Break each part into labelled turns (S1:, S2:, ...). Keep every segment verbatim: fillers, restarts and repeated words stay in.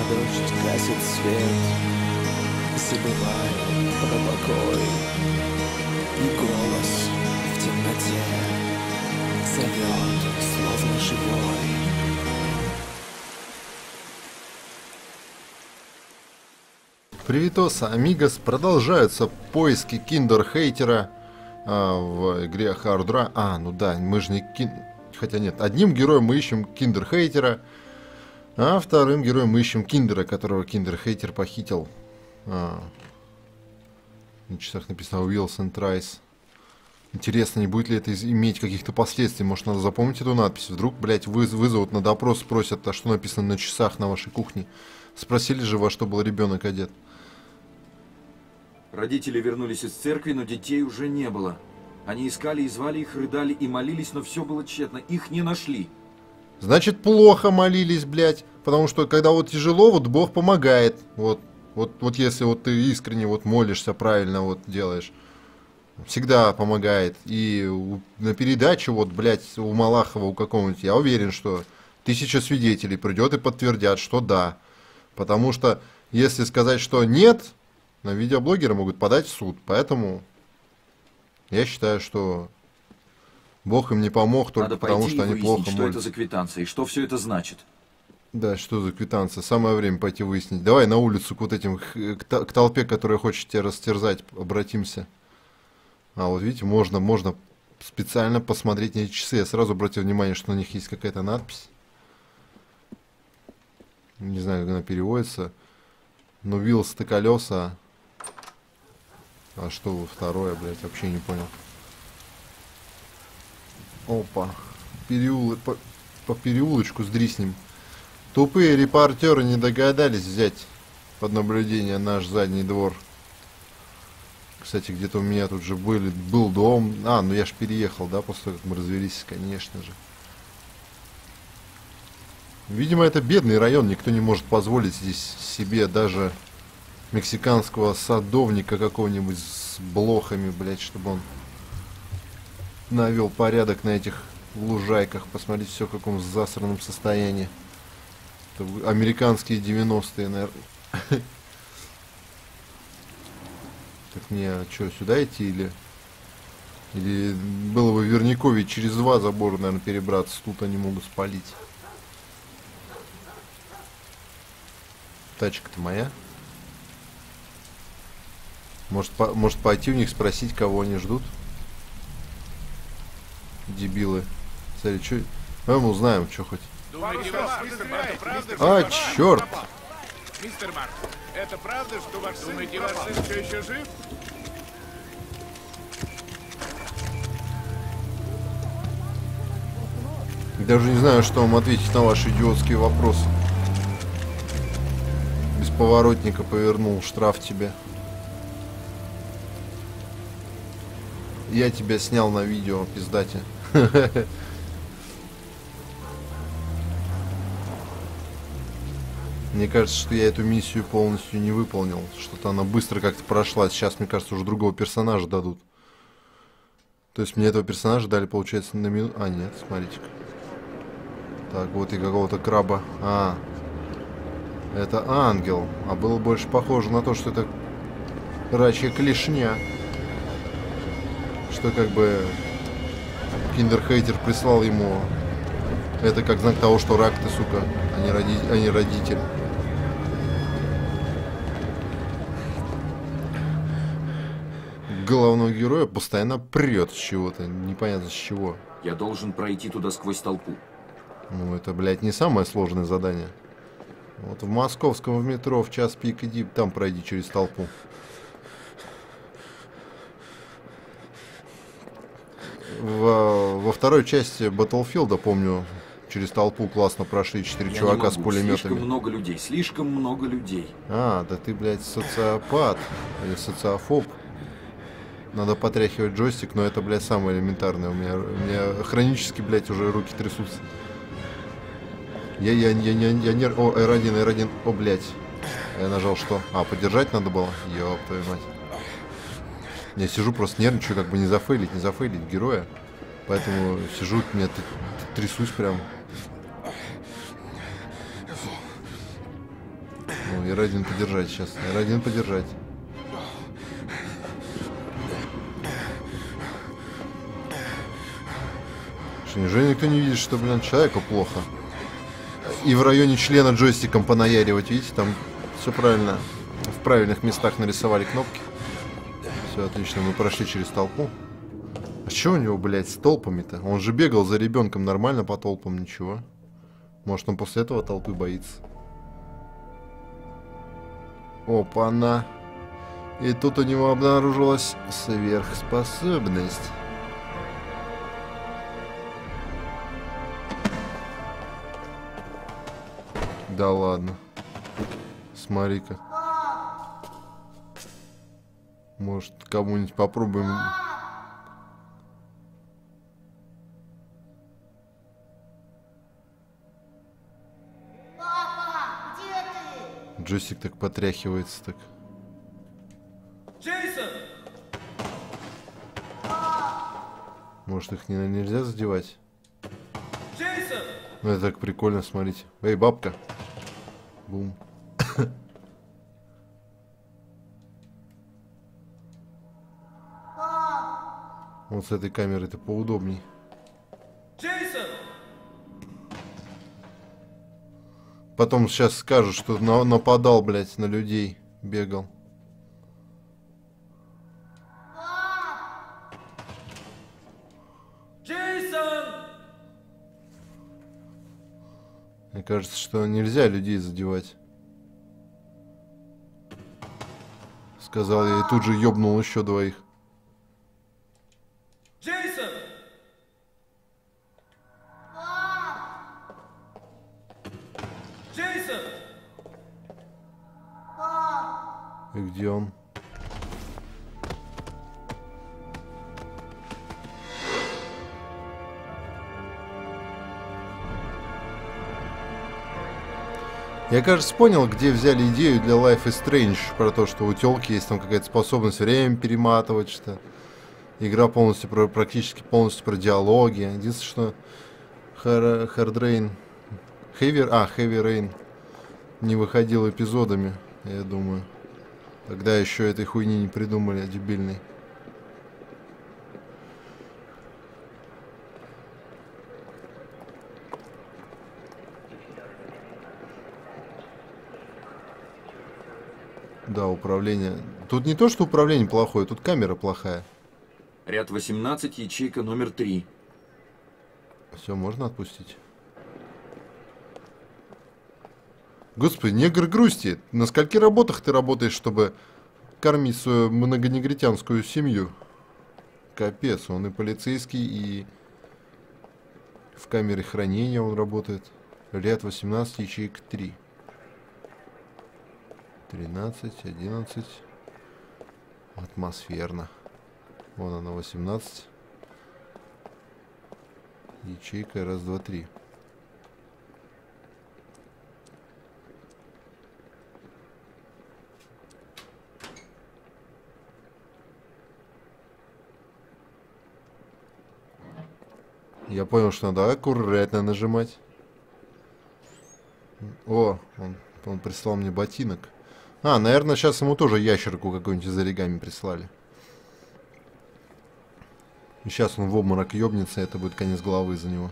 S1: Дождь гасит свет, забываю про покой. И голос в темноте зовет, словно живой.
S2: Привитоса, амигос, продолжаются поиски киндер-хейтера а, в игре Hard Run. А, ну да, мы же не кин... Хотя нет, одним героем мы ищем киндер-хейтера, а вторым героем мы ищем киндера, которого киндер-хейтер похитил. А. На часах написано Wheels and Tries. Интересно, не будет ли это иметь каких-то последствий? Может, надо запомнить эту надпись? Вдруг, блядь, выз вызовут на допрос, спросят, а что написано на часах на вашей кухне? Спросили же, во что был ребенок одет.
S3: Родители вернулись из церкви, но детей уже не было. Они искали и звали их, рыдали и молились, но все было тщетно. Их не нашли.
S2: Значит, плохо молились, блядь. Потому что, когда вот тяжело, вот Бог помогает. Вот, вот, вот если вот ты искренне вот молишься, правильно вот делаешь. Всегда помогает. И у, на передаче, вот, блядь, у Малахова, у какого-нибудь, я уверен, что тысяча свидетелей придет и подтвердят, что да. Потому что, если сказать, что нет, на видеоблогеры могут подать в суд. Поэтому я считаю, что Бог им не помог только
S3: Надо
S2: потому,
S3: пойти
S2: что
S3: и
S2: они
S3: выяснить,
S2: плохо
S3: что
S2: молятся.
S3: это за квитанция и что все это значит.
S2: Да, что за квитанция? Самое время пойти выяснить. Давай на улицу к вот этим, к, к толпе, которая хочет тебя растерзать, обратимся. А вот видите, можно, можно специально посмотреть на эти часы. Я сразу обратил внимание, что на них есть какая-то надпись. Не знаю, как она переводится. Но wheels это колеса. А что второе, блядь, вообще не понял. Опа. Переулок, по, по переулочку сдриснем. Тупые репортеры не догадались взять под наблюдение наш задний двор. Кстати, где-то у меня тут же были, был дом. А, ну я ж переехал, да, после того, как мы развелись, конечно же. Видимо, это бедный район, никто не может позволить здесь себе даже мексиканского садовника какого-нибудь с блохами, блядь, чтобы он навел порядок на этих лужайках. Посмотрите, все в каком засранном состоянии. Это американские девяностые, наверное. Так мне, а что, сюда идти или... Или было бы Вернякове через два забора, наверное, перебраться. Тут они могут спалить. Тачка-то моя. Может, по, может пойти у них спросить, кого они ждут? Дебилы. Смотри, что... Давай мы узнаем, что хоть.
S4: Думаете, вас стреляет, правда,
S2: А,
S4: что
S2: черт!
S4: Мистер Марк, это правда, что ваш сын Думаете, ваш сын все еще жив?
S2: Даже не знаю, что вам ответить на ваши идиотские вопросы. Без поворотника повернул, штраф тебе. Я тебя снял на видео, пиздате. Мне кажется, что я эту миссию полностью не выполнил. Что-то она быстро как-то прошла. Сейчас, мне кажется, уже другого персонажа дадут. То есть мне этого персонажа дали, получается, на минуту... А, нет, смотрите-ка. Так, вот и какого-то краба. А, это ангел. А было больше похоже на то, что это рачья клешня. Что как бы киндер-хейтер прислал ему это как знак того, что рак ты, сука, а не, роди... а не родитель. Главного героя постоянно прет с чего-то. Непонятно с чего.
S3: Я должен пройти туда сквозь толпу.
S2: Ну, это, блядь, не самое сложное задание. Вот в московском в метро в час пик иди, там пройди через толпу. В, во второй части Battlefield, помню, через толпу классно прошли четыре
S3: Я
S2: чувака
S3: не
S2: с
S3: могу.
S2: пулеметами.
S3: Слишком много людей, слишком много людей.
S2: А, да ты, блядь, социопат или социофоб. Надо потряхивать джойстик, но это, блядь, самое элементарное. У меня, у меня хронически, блядь, уже руки трясутся. Я, я, я, я, я не... О, эр один, эр один. О, блядь. Я нажал что? А, поддержать надо было? Ёб твою мать. Я сижу, просто нервничаю, как бы не зафейлить, не зафейлить героя. Поэтому сижу, меня трясусь прям. эр один подержать сейчас. эр один подержать. Что, неужели никто не видит, что, блин, человеку плохо? И в районе члена джойстиком понаяривать, видите, там все правильно. В правильных местах нарисовали кнопки. Все отлично, мы прошли через толпу. А что у него, блядь, с толпами-то? Он же бегал за ребенком нормально по толпам, ничего. Может, он после этого толпы боится. Опа-на. И тут у него обнаружилась сверхспособность. Да ладно. Смотри-ка. Может, кому-нибудь попробуем... Джойстик так потряхивается так.
S5: Джейсон!
S2: Может, их не, нельзя задевать?
S5: Джейсон!
S2: Ну это так прикольно, смотрите. Эй, бабка. Бум. Вот с этой камерой-то поудобней.
S5: Джейсон!
S2: Потом сейчас скажут, что на нападал, блядь, на людей. Бегал.
S5: Джейсон!
S2: Мне кажется, что нельзя людей задевать. Сказал я и тут же ёбнул еще двоих.
S5: Джейсон! Джейсон!
S2: И где он? Я, кажется, понял, где взяли идею для Life is Strange, про то, что у тёлки есть там какая-то способность время перематывать, что игра полностью, про, практически полностью про диалоги. Единственное, что Hard, Hard Rain, Heavy, а, Heavy Rain не выходил эпизодами, я думаю. Тогда еще этой хуйни не придумали, дебильной. Да, управление. Тут не то, что управление плохое, тут камера плохая.
S3: Ряд восемнадцать, ячейка номер три.
S2: Все, можно отпустить. Господи, негр грусти. На скольки работах ты работаешь, чтобы кормить свою многонегритянскую семью? Капец, он и полицейский, и в камере хранения он работает. Ряд восемнадцать, ячейка три. тринадцать, одиннадцать. Атмосферно. Вон она, восемнадцать. Ячейка, раз, два, три. Я понял, что надо аккуратно нажимать. О, он, он прислал мне ботинок. А, наверное, сейчас ему тоже ящерку какую-нибудь из оригами прислали. И сейчас он в обморок ёбнется, и это будет конец головы за него.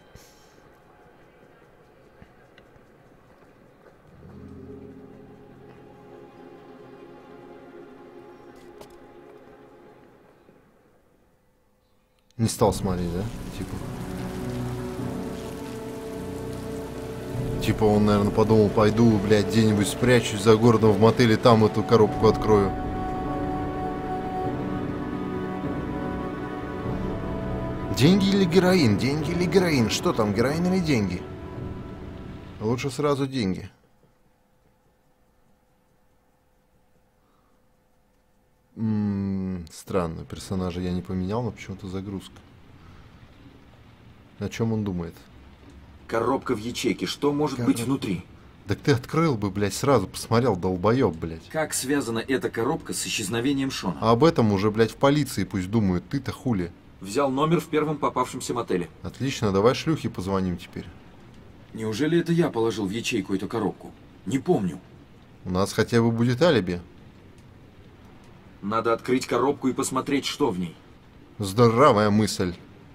S2: Не стал смотреть, да? Типа. Типа он, наверное, подумал, пойду, блядь, где-нибудь спрячусь за городом в мотеле, там эту коробку открою. Деньги или героин? Деньги или героин? Что там, героин или деньги? Лучше сразу деньги. М-м, странно, персонажа я не поменял, но почему-то загрузка. О чем он думает?
S3: Коробка в ячейке. Что может
S2: Коробка.
S3: быть внутри?
S2: Так ты открыл бы, блядь, сразу посмотрел, долбоёб, блядь.
S3: Как связана эта коробка с исчезновением Шона?
S2: А об этом уже, блядь, в полиции пусть думают. Ты-то хули.
S3: Взял номер в первом попавшемся мотеле.
S2: Отлично, давай шлюхе позвоним теперь.
S3: Неужели это я положил в ячейку эту коробку? Не помню.
S2: У нас хотя бы будет алиби.
S3: Надо открыть коробку и посмотреть, что в ней.
S2: Здоровая мысль.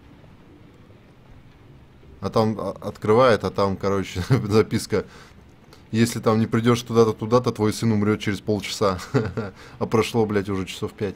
S2: А там а, открывает, а там, короче, записка. Если там не придешь туда-то, туда-то, твой сын умрет через полчаса. А прошло, блядь, уже часов пять.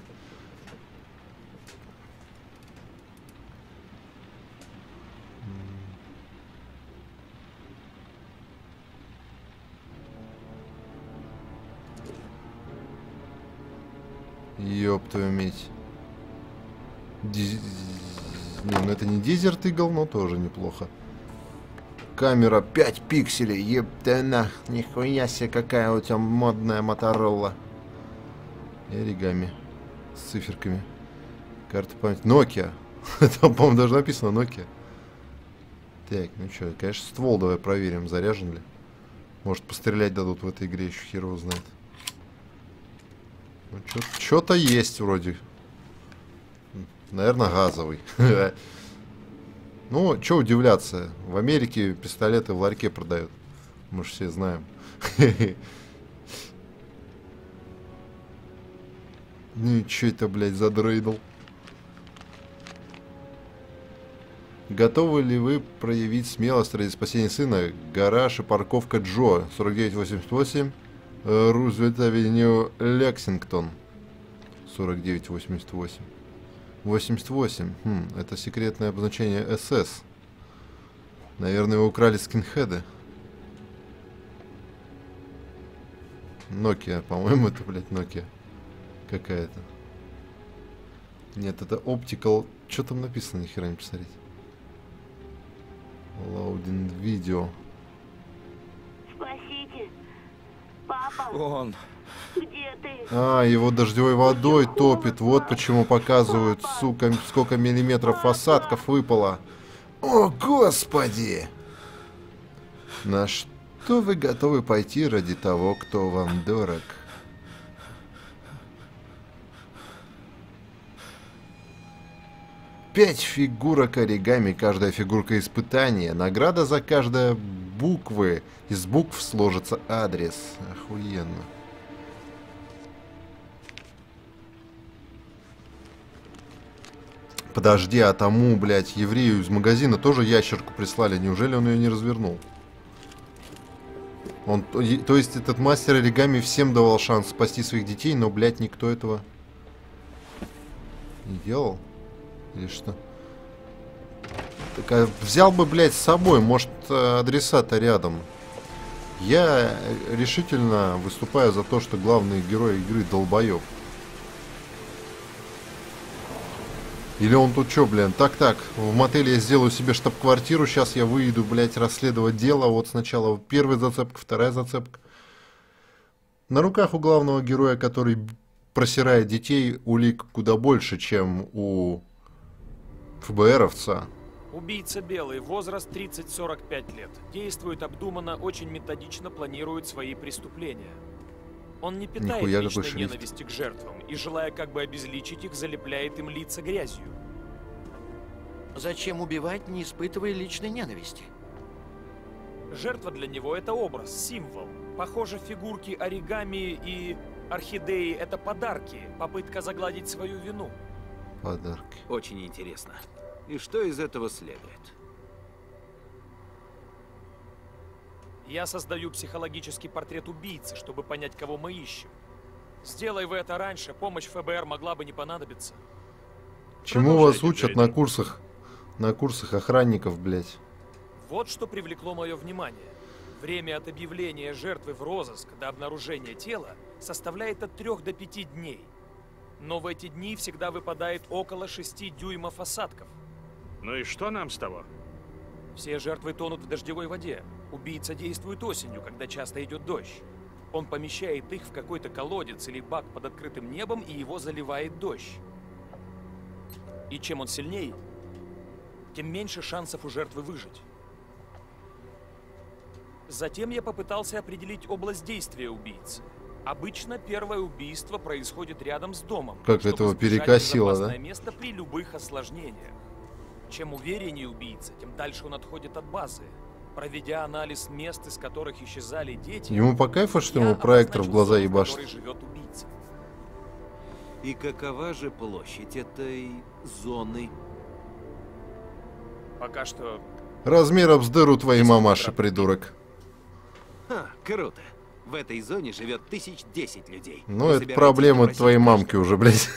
S2: Ёб твою медь. Диз... Не, ну это не Desert Eagle, но тоже неплохо. Камера пять пикселей, ебтана. Нихуя себе, какая у тебя модная Моторола. И оригами. С циферками. Карта памяти. Nokia. Там, по-моему, даже написано Nokia. Так, ну что, конечно, ствол давай проверим, заряжен ли. Может, пострелять дадут в этой игре, еще хер его знает. Ну, что-то есть вроде. Наверное, газовый. Ну, что удивляться. В Америке пистолеты в ларьке продают. Мы же все знаем. Ну, что это, блядь, за дрейдл? Готовы ли вы проявить смелость ради спасения сына? Гараж и парковка Джо. сорок девять восемьдесят восемь. Рузвельт Авеню, Лексингтон. сорок девять восемьдесят восемь. восемьдесят восемь. Хм, это секретное обозначение эс эс. Наверное, его украли скинхеды. Nokia, по-моему, это, блядь, Nokia какая-то. Нет, это Optical. Что там написано, ни хера не посмотреть. Loading видео.
S6: Спасите. Папа,
S1: Он.
S6: где ты?
S2: А, его дождевой водой топит. Вот почему показывают, сука, сколько миллиметров осадков выпало. О, господи! На что вы готовы пойти ради того, кто вам дорог? Пять фигурок оригами, каждая фигурка испытания. Награда за каждое буквы. Из букв сложится адрес. Охуенно. Подожди, а тому, блядь, еврею из магазина тоже ящерку прислали. Неужели он ее не развернул? Он, то есть этот мастер оригами всем давал шанс спасти своих детей, но, блядь, никто этого не делал? Или что? Так, а взял бы, блядь, с собой. Может, адреса-то рядом. Я решительно выступаю за то, что главный герой игры долбоеб. Или он тут что, блин? Так-так, в мотеле я сделаю себе штаб-квартиру. Сейчас я выйду, блядь, расследовать дело. Вот сначала первая зацепка, вторая зацепка. На руках у главного героя, который просирает детей, улик куда больше, чем у ФБРовца.
S7: Убийца белый, возраст тридцать сорок пять лет. Действует обдуманно, очень методично планирует свои преступления. Он не питает
S2: Нихуя
S7: личной
S2: какой шрифт.
S7: ненависти к жертвам и, желая как бы обезличить их, залепляет им лица грязью.
S8: Зачем убивать, не испытывая личной ненависти?
S7: Жертва для него — это образ, символ. Похоже, фигурки оригами и орхидеи — это подарки, попытка загладить свою вину.
S2: Подарки.
S1: Очень интересно. И что из этого следует?
S7: Я создаю психологический портрет убийцы, чтобы понять, кого мы ищем. Сделай вы это раньше, помощь ФБР могла бы не понадобиться.
S2: Чему вас
S7: Продолжайте,
S2: учат
S7: Джейди.
S2: на курсах? На курсах охранников, блядь.
S7: Вот что привлекло мое внимание. Время от объявления жертвы в розыск до обнаружения тела составляет от трех до пяти дней. Но в эти дни всегда выпадает около шести дюймов осадков.
S4: Ну и что нам с того?
S7: Все жертвы тонут в дождевой воде. Убийца действует осенью, когда часто идет дождь. Он помещает их в какой-то колодец или бак под открытым небом, и его заливает дождь. И чем он сильнее, тем меньше шансов у жертвы выжить. Затем я попытался определить область действия убийцы. Обычно первое убийство происходит рядом с домом,
S2: Как
S7: чтобы
S2: этого
S7: сбежать в
S2: перекосило,
S7: безопасное
S2: да?
S7: место при любых осложнениях. Чем увереннее убийца, тем дальше он отходит от базы. Проведя анализ мест, из которых исчезали дети,
S2: Ему по кайфу, что
S7: я
S2: ему проектор в
S7: обозначил
S2: глаза
S7: зону, в
S2: ебашит?
S7: которой живет убийца.
S1: И какова же площадь этой зоны?
S7: Пока что
S2: Размером с дыру твоей мамаши, придурок.
S1: Ха, круто. В этой зоне живет тысяч десять людей.
S2: Ну,
S1: Вы
S2: это
S1: собираетесь
S2: проблемы
S1: допросить
S2: твоей
S1: каждого?
S2: мамки уже, блядь.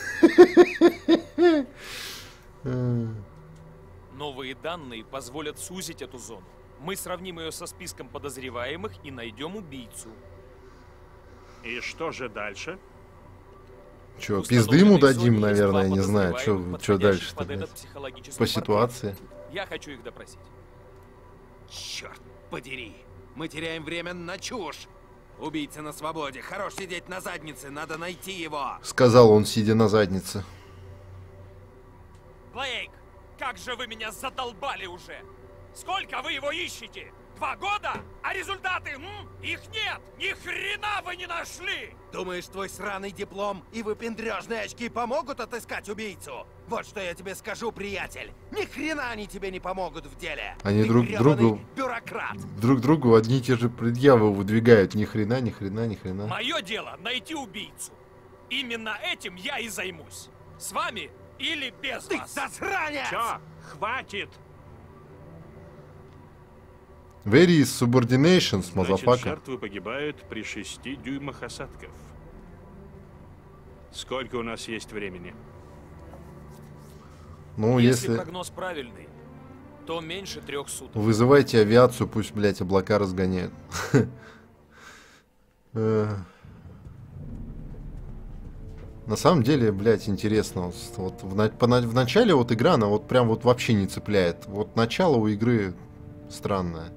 S7: новые данные позволят сузить эту зону. Мы сравним ее со списком подозреваемых и найдем убийцу.
S4: И что же дальше?
S2: Че, пизды ему
S7: В установленной
S2: дадим,
S7: зоне есть
S2: наверное,
S7: два
S2: не знаю,
S7: подозреваемых,
S2: что
S7: подходящих
S2: дальше-то,
S7: под этот
S2: блядь.
S7: психологический
S2: По
S7: портрет.
S2: ситуации.
S7: Я хочу их допросить.
S1: Черт подери! Мы теряем время на чушь! Убийца на свободе, хорош сидеть на заднице, надо найти его!
S2: Сказал он, сидя на заднице.
S7: Блейк, как же вы меня задолбали уже! Сколько вы его ищете? Два года? А результаты, м? Их нет! Ни хрена вы не нашли!
S1: Думаешь, твой сраный диплом и выпендрежные очки помогут отыскать убийцу? Вот что я тебе скажу, приятель. Ни хрена они тебе не помогут в деле.
S2: Они
S1: Ты
S2: друг
S1: грёбаный
S2: другу-
S1: бюрократ.
S2: Друг другу одни и те же предъявы выдвигают. Ни хрена, ни хрена, ни хрена.
S7: Мое дело найти убийцу. Именно этим я и займусь. С вами или без
S1: Ты
S7: вас.
S1: засранец!
S4: Все, хватит!
S2: Very is subordinations,
S4: Значит,
S2: мазафака.
S4: жертвы погибают при шести дюймах осадков. Сколько у нас есть времени?
S2: Ну,
S7: Если
S2: если...
S7: прогноз правильный, то меньше трех суток.
S2: Вызывайте авиацию, пусть, блядь, облака разгоняют. Э. На самом деле, блядь, интересно. Вот, вот в, на- по на- в начале вот игра, она вот прям вот вообще не цепляет. Вот начало у игры странное.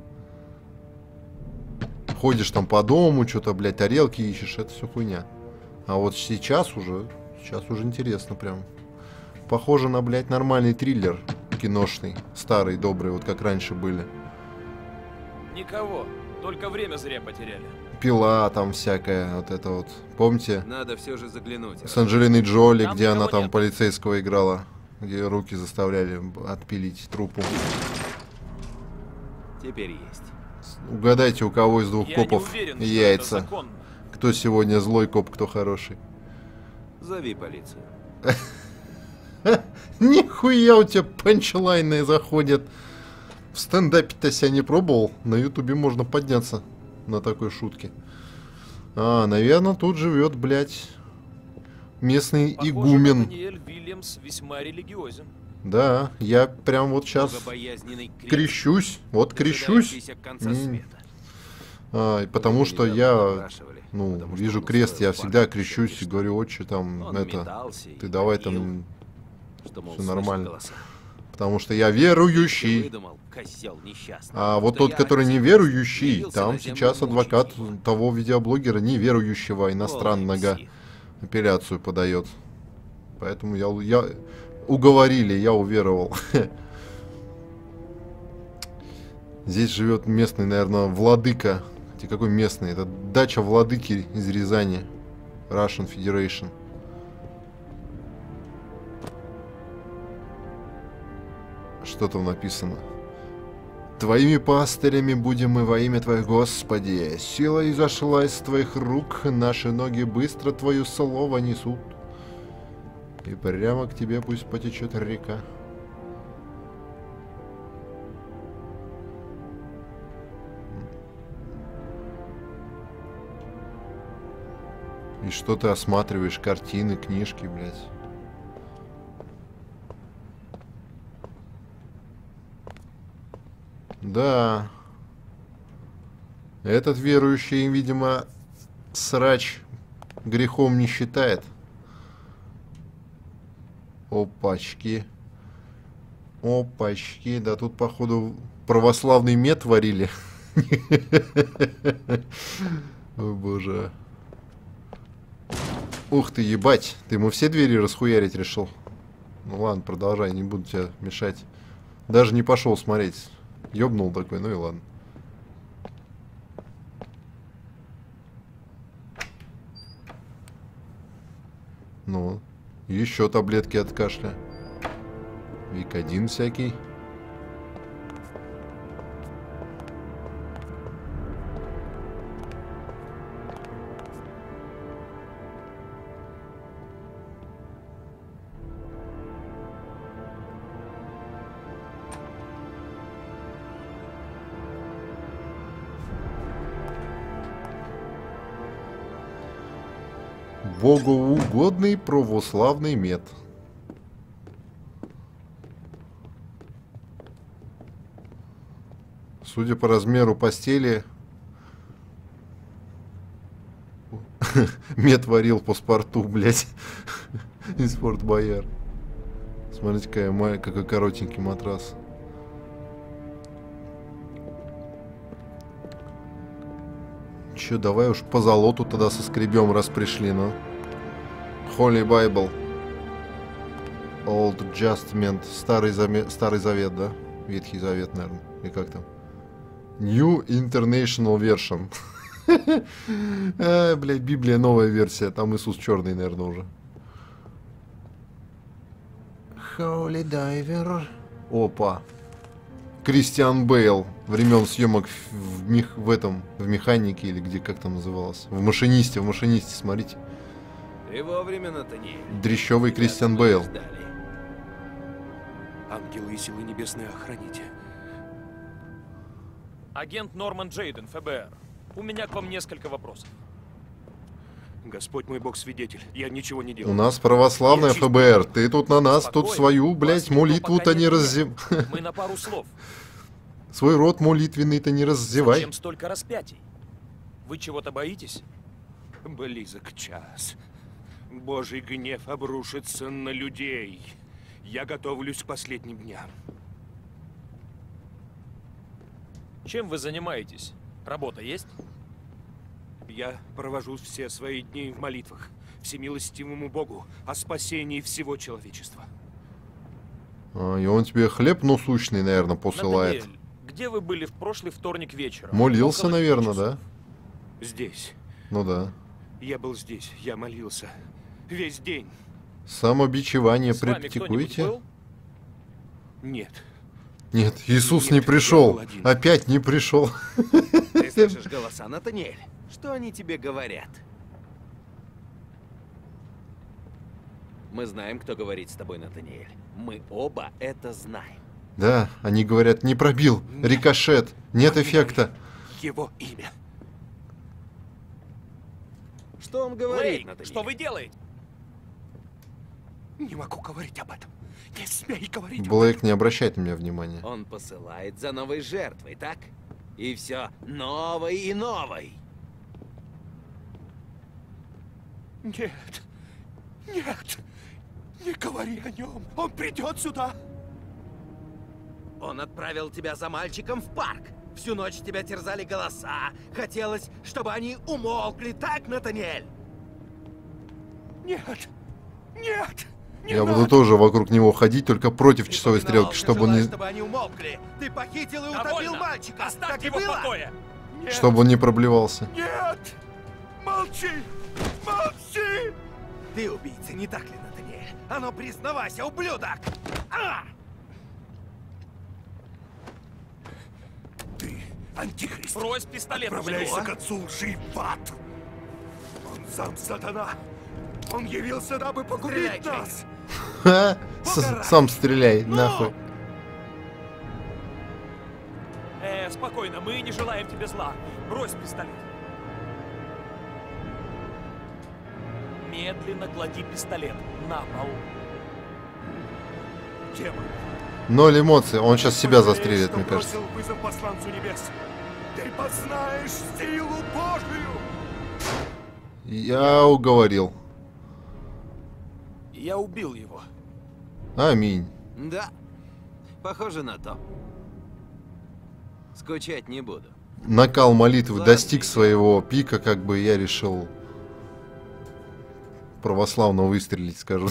S2: Ходишь там по дому, что-то, блядь, тарелки ищешь, это все хуйня. А вот сейчас уже, сейчас уже интересно прям. Похоже на, блядь, нормальный триллер киношный. Старый, добрый, вот как раньше были.
S7: Никого. Только время зря потеряли.
S2: Пила там всякая, вот это вот. Помните?
S1: Надо все же заглянуть.
S2: С Анджелиной Джоли,
S7: Там
S2: где она
S7: никого
S2: там
S7: нет.
S2: полицейского играла. Где руки заставляли отпилить трупу.
S1: Теперь есть.
S2: Угадайте, у кого из двух
S7: Я не
S2: копов
S7: уверен, что
S2: яйца.
S7: это законно.
S2: Кто сегодня злой коп, кто хороший.
S1: Зови полицию.
S2: Нихуя у тебя панчлайны заходят. В стендапе-то себя не пробовал. На ютубе можно подняться на такой шутке. А, наверное, тут живет, блядь, местный
S7: Похоже,
S2: игумен.
S7: Даниэль Вильямс весьма религиозен.
S2: Да, я прям вот сейчас
S1: Богобоязненный крик,
S2: крещусь. Вот крещусь.
S1: дожидающийся конца
S2: Не-
S1: света.
S2: А, и потому
S1: Его
S2: что
S1: недавно
S2: я,
S1: допрашивали,
S2: ну,
S1: потому что
S2: вижу
S1: он
S2: крест,
S1: устроил
S2: я всегда
S1: пару
S2: крещусь и
S1: всяких
S2: говорю, отче, там,
S1: Он
S2: это,
S1: метался и
S2: ты давай
S1: вопил,
S2: там,
S1: что, мол,
S2: всё
S1: слышал
S2: нормально.
S1: голоса.
S2: потому что я
S1: Ты
S2: верующий.
S1: выдумал, козёл несчастный.
S2: А вот
S1: Что
S2: тот,
S1: я
S2: который
S1: антихрист,
S2: неверующий,
S1: явился
S2: там
S1: на землю
S2: сейчас
S1: мучить
S2: адвокат
S1: его.
S2: того видеоблогера неверующего
S1: Полный
S2: иностранного
S1: псих.
S2: апелляцию подает. Поэтому я, я уговорили, я уверовал. Здесь живет местный, наверное, владыка. Хотя какой местный? Это дача владыки из Рязани. Russian Federation. Что там написано? Твоими пастырями будем мы во имя Твоих, Господи. Сила изошла из Твоих рук, наши ноги быстро Твое слово несут. И прямо к Тебе пусть потечет река. И что ты осматриваешь? Картины, книжки, блядь. Да. Этот верующий, видимо, срач грехом не считает. Опачки. Опачки. Да тут, походу, православный мед варили. О боже. Ух ты, ебать. Ты ему все двери расхуярить решил? Ну ладно, продолжай, не буду тебя мешать. Даже не пошел смотреть. Ёбнул такой, ну и ладно. Ну, еще таблетки от кашля. Викодин всякий. Богоугодный православный мед. Судя по размеру постели, мед варил по спорту, блять. Из Форт Боярд. Смотрите, какая, какой коротенький матрас. Че, давай уж по золоту тогда соскребем, раз пришли, ну. Holy Bible. Old Testament. Старый, заме... Старый Завет, да? Ветхий Завет, наверное. И как там? New International Version. а, блядь, Библия новая версия. Там Иисус черный, наверное, уже. Holy Diver. Опа. Кристиан Бейл. Времен съемок в, мех... в этом, в механике или где, как там называлось. В машинисте, в машинисте, смотрите.
S1: Ты вовремя, Натаниэль.
S2: Дрещевый Кристиан Бейл.
S9: Ангелы и силы небесные, охраните.
S7: Агент Норман Джейден, эф бэ эр. У меня к вам несколько вопросов.
S9: Господь мой бог свидетель, я ничего не
S2: У
S9: делал.
S2: нас православное эф бэ эр. Ты тут на нас,
S7: Спокойно.
S2: тут свою, блядь, молитву-то не раззев...
S7: Мы на пару слов.
S2: Свой рот молитвенный-то не раззевай.
S7: Зачем столько распятий? Вы чего-то боитесь?
S9: Близок час. Божий гнев обрушится на людей. Я готовлюсь к последним дням.
S7: Чем вы занимаетесь? Работа есть?
S9: Я провожу все свои дни в молитвах всемилостивому Богу о спасении всего человечества.
S2: А, и он тебе хлеб насущный, наверное, посылает.
S7: Натаниэль, где вы были в прошлый вторник вечером?
S2: Молился,
S7: Около
S2: наверное,
S7: пяти часов.
S2: да?
S9: Здесь.
S2: Ну да.
S9: Я был здесь, я молился. Весь день.
S2: Самобичевание
S7: С вами
S2: практикуете?
S7: кто-нибудь был?
S9: Нет.
S2: Нет, Иисус
S9: Нет,
S2: не
S9: я
S2: пришел.
S9: был один.
S2: Опять не пришел.
S1: Ты слышишь голоса, Натаниэль? Что они тебе говорят? Мы знаем, кто говорит с тобой, Натаниэль. Мы оба это знаем.
S2: Да, они говорят, не пробил. Рикошет. Нет эффекта.
S9: Его имя.
S1: Что он говорит,
S7: Блейк,
S1: Натаниэль?
S7: что вы делаете?
S9: Не могу говорить об этом. Не смей говорить об
S2: Блейк не обращает на меня внимания.
S1: Он посылает за новой жертвой, так? И все новой и новой.
S9: этом. Нет. Нет. Не говори о нем. Он придет сюда.
S1: Он отправил тебя за мальчиком в парк. Всю ночь тебя терзали голоса. Хотелось, чтобы они умолкли, так, Натаниэль?
S9: Нет. Нет. Не
S2: Я
S9: надо.
S2: буду тоже вокруг него ходить, только против
S1: Ты
S2: часовой
S1: повиновался,
S2: стрелки, чтобы он
S1: желая,
S2: не,
S1: чтобы они умолкли. Ты похитил и утопил
S7: Довольно!
S1: мальчика. Так
S7: Оставьте
S1: и
S7: его в
S1: было?
S7: покое!
S9: Нет.
S2: чтобы он не проблевался.
S9: Нет. Молчи. Молчи.
S1: Ты убийца, не так ли, Натаниэль? А ну, признавайся, ублюдок! А!
S9: Ты антихрист.
S7: Брось пистолет на
S9: Отправляйся
S7: землю.
S9: к отцу лжи в ад. Он сам сатана. Он явился, дабы погубить
S1: Стреляй,
S9: нас.
S2: Ха, с- Сам стреляй, нахуй.
S7: Э, спокойно, мы не желаем тебе зла. Брось пистолет. Медленно клади пистолет на пол.
S9: Демон.
S2: Ноль эмоций, он сейчас себя
S9: Пожалеешь,
S2: застрелит,
S9: что
S2: мне кажется.
S9: бросил вызов посланцу небес. Ты познаешь силу Божию.
S2: Я уговорил.
S7: Я убил его.
S2: Аминь.
S1: Да, похоже на то. Скучать не буду.
S2: Накал молитвы
S1: Ладно.
S2: достиг своего пика, как бы я решил православно выстрелить, скажу.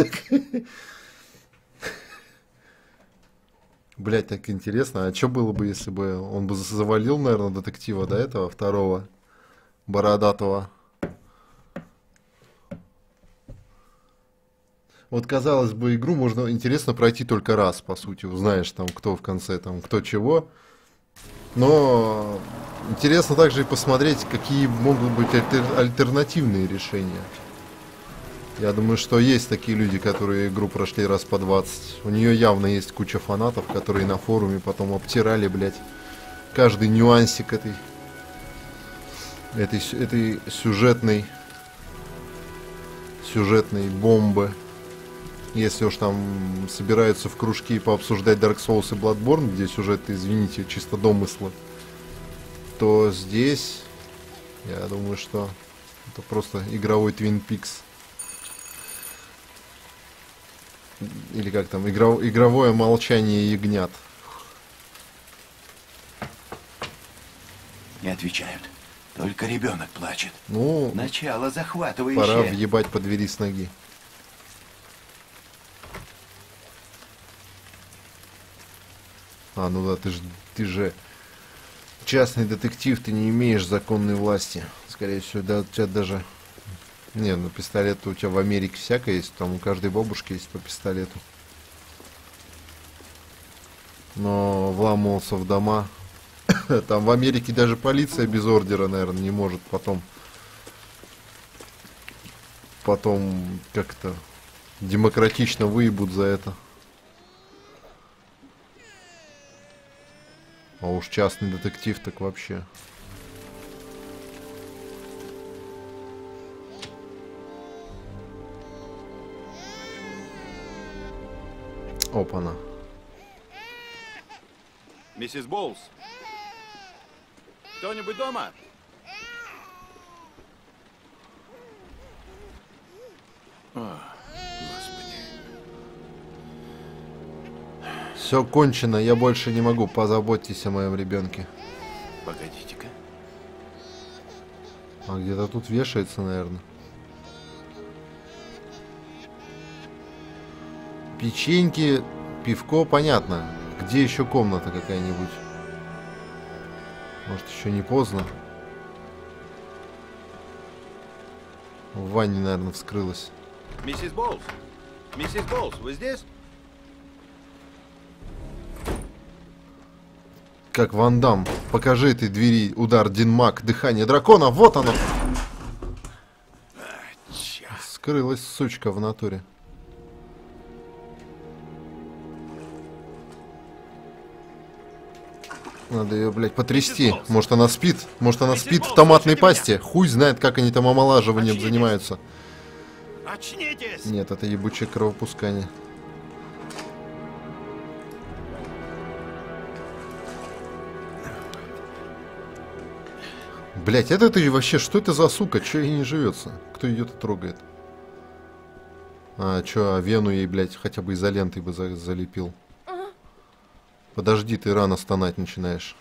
S2: Блять, так интересно, а что было бы, если бы он бы завалил, наверное, детектива до этого, второго, бородатого? Вот, казалось бы, игру можно интересно пройти только раз, по сути, узнаешь там, кто в конце, там, кто чего. Но интересно также и посмотреть, какие могут быть альтер- альтернативные решения. Я думаю, что есть такие люди, которые игру прошли раз по двадцать. У нее явно есть куча фанатов, которые на форуме потом обтирали, блядь, каждый нюансик этой, этой, сю- этой сюжетной сюжетные бомбы. Если уж там собираются в кружки пообсуждать Dark Souls и Bloodborne, где сюжет, извините, чисто домыслы, то здесь, я думаю, что это просто игровой Twin Peaks. Или как там, игров... игровое молчание ягнят.
S10: Не отвечают. Только ребенок плачет.
S2: Ну,
S10: начало захватывающее.
S2: Пора въебать по двери с ноги. А, ну да, ты же, ты же частный детектив, ты не имеешь законной власти. Скорее всего, да, у тебя даже... Не, ну пистолет у тебя в Америке всякое есть, там у каждой бабушки есть по пистолету. Но вламывался в дома. Там в Америке даже полиция без ордера, наверное, не может потом... Потом как-то демократично выебут за это. А уж частный детектив так вообще. Опа-на.
S4: Миссис Боулс. Кто-нибудь дома?
S10: О, Господи.
S2: Все кончено, я больше не могу. Позаботьтесь о моем ребенке.
S10: Погодите-ка.
S2: А где-то тут вешается, наверное. Печеньки, пивко, понятно. Где еще комната какая-нибудь? Может, еще не поздно? В ванне, наверное, вскрылась.
S4: Миссис Боулс. Миссис Боулс, вы здесь?
S2: Как Ван Дам. Покажи этой двери удар Динмак, дыхание дракона. Вот оно. Скрылась сучка в натуре. Надо ее, блядь, потрясти. Может, она спит? Может, она спит в томатной пасте? Хуй знает, как они там омолаживанием Очнитесь. занимаются.
S4: Очнитесь!
S2: Нет, это ебучее кровопускание. Блять, это ты вообще, что это за сука? Че ей не живется? Кто ее-то трогает? А, че, а вену ей, блядь, хотя бы изолентой бы за залепил. Подожди, ты рано стонать начинаешь.